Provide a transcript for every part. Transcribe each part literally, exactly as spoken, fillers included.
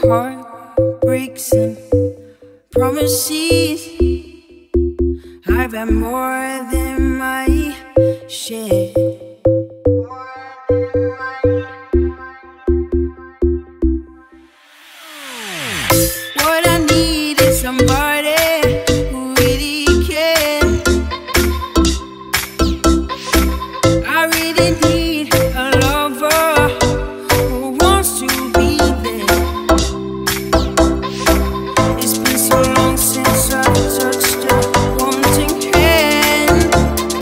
heart breaks and promises. I've had more than my share. What I need is somebody who really cares. I really need a lover who wants to be there. It's been so long since I've touched a wanting hand.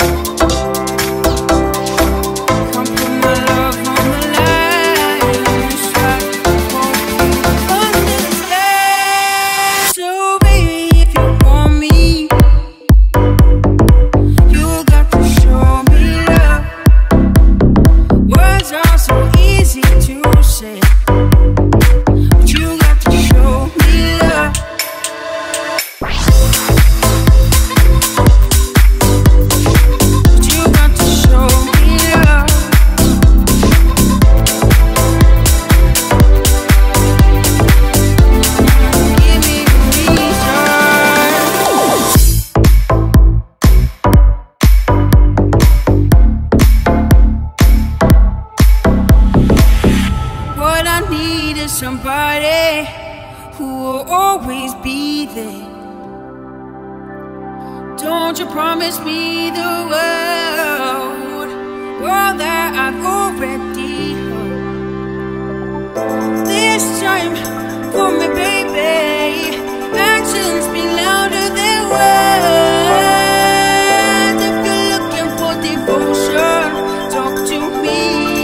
Come put my love on the line, strive for you understand. So baby, if you want me, you got to show me love. Words are so easy to say, but you got to show me love. But you got to show me love. Give me a reason. What I need is somebody who will always be there. Don't you promise me the world, world that I've already heard. This time for me, baby. Actions speak louder than words. If you're looking for devotion, talk to me.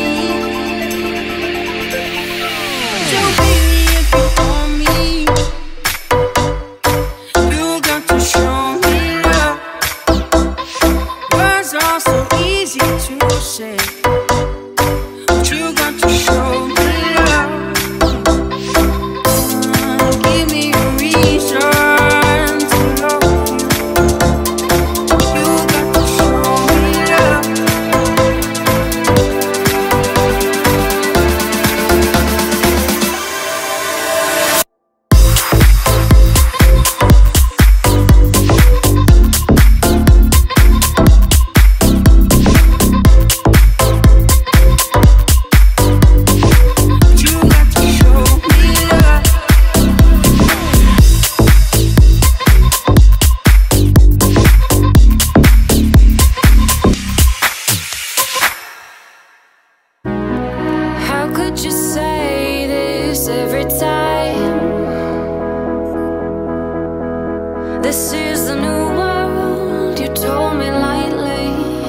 So baby, if you want me, you got to show me love. Words are so easy to say, but you got to show me love. Give me a reason to love you. You got to show me love. You got to show me love. How could you say this every time? This is the new world, you told me lightly.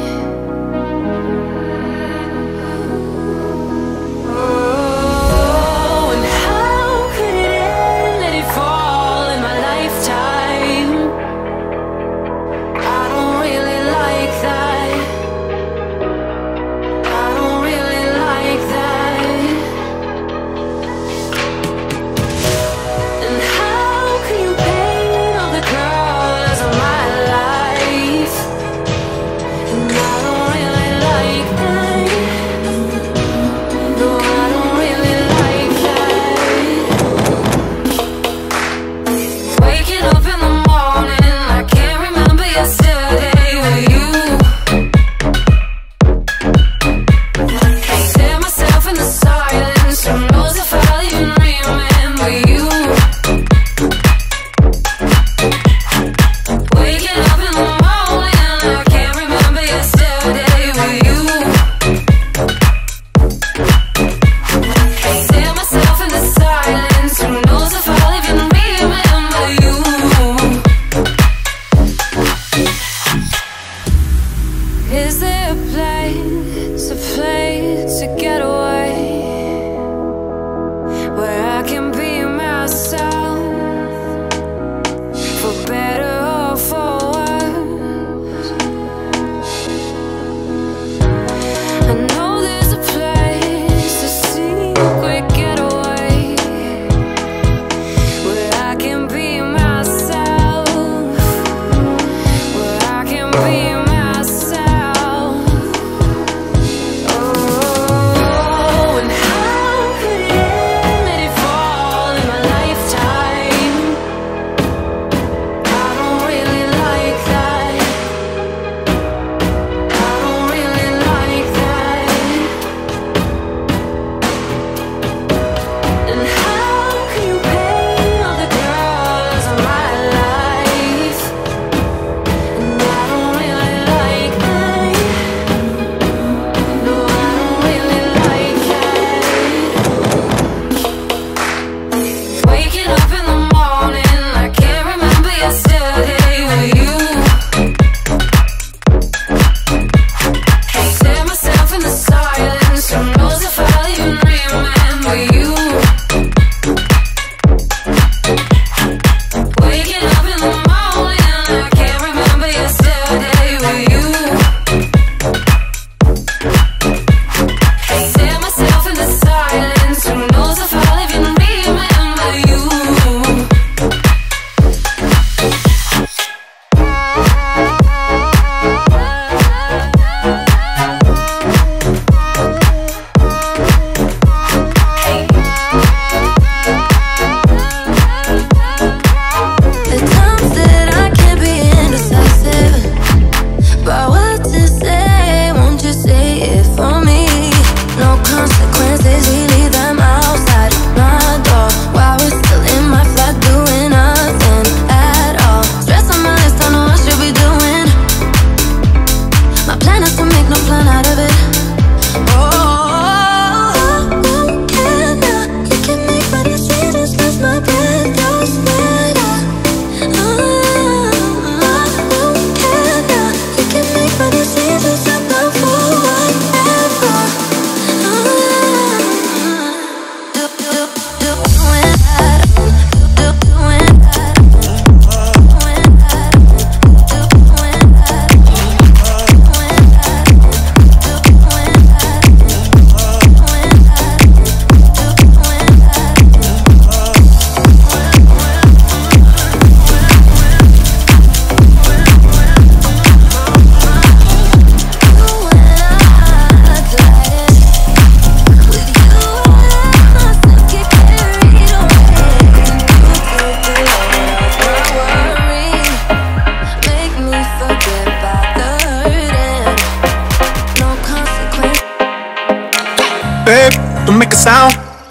Oh, and how could it end? Let it fall in my lifetime. I don't really like that. I don't really like that. And how can you paint all the colors of my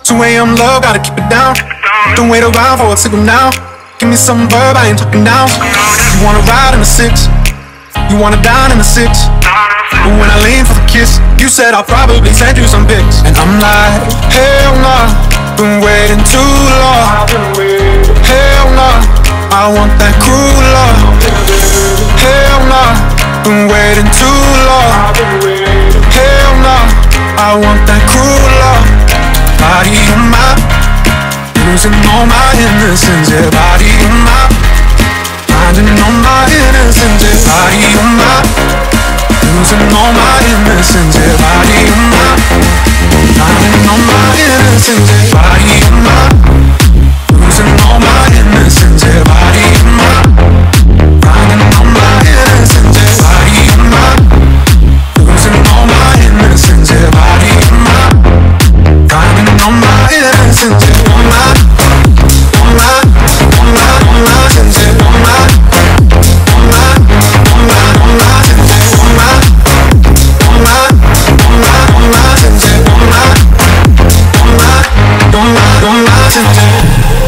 two A M love, gotta keep it down. Don't wait around for a signal now. Give me some verb, I ain't talking now. You wanna ride in the six, you wanna dine in the six. But when I lean for the kiss, you said I'll probably send you some pics. And I'm like, hell nah, been waiting too long. Hell nah, I want that cruel love. Hell nah, been waiting too long. Hell nah, I want that cruel love. Body of mine, losing all my innocence. Yeah, body of mine, finding all my innocence. Yeah, body of mine, losing all my innocence. Yeah, body of mine, finding all my innocence. Yeah, body of mine, losing all my innocence. Yeah, body of mine, finding all my innocence. Yeah, body of mine, losing all my innocence. Yeah, body of mine, finding all my innocence. Yeah, all my, all my, all my, all my innocence. Yeah, all my, all my, all my, all my innocence. Yeah, all my, all my, all my, all my innocence. Yeah, all my, all my, all my, all my innocence.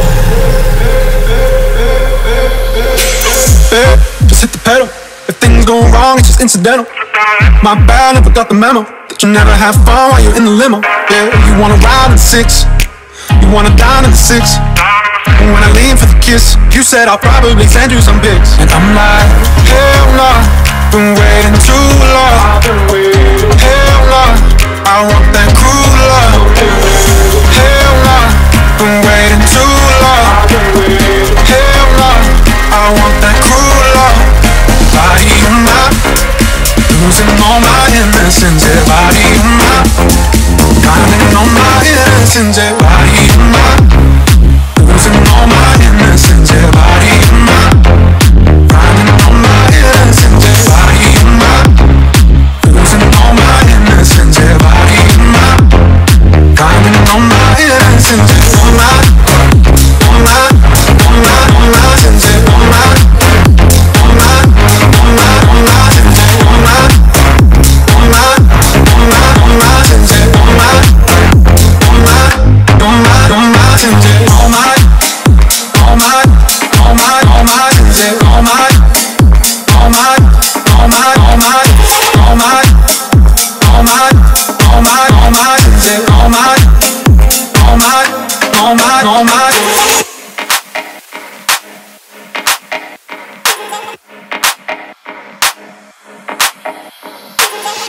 Yeah, just hit the pedal. If things go wrong, it's just incidental. My bad, never got the memo that you never have fun while you're in the limo. Yeah, you wanna ride in the six, you wanna dine in the six. And when I lean for the kiss, you said I'll probably send you some pics. And I'm like, hell nah, been waiting too long. Hell nah, I want that cruel love. Hell nah, been waiting too long. Hell nah, I want that cruel love. Body of mine, losing all my innocence. Yeah, body of mine, finding all my innocence. Yeah, body of mine, losing all my innocence. Yeah, body of mine, finding all my innocence. Yeah, body of mine, losing all my innocence. Yeah, body of mine, finding all my innocence. Yeah, all my, all my, all my, all my innocence. Yeah, all my, all my, all my, all my innocence. Yeah, all my, all my, all my, all my innocence. Yeah, all my, all my, all my, all my innocence. Yeah, all my, all my, all my, all my innocence. Yeah, all my, all my, all my, all my, all my, all my, all my, all my innocence. Yeah, all my, all my, all my, all my.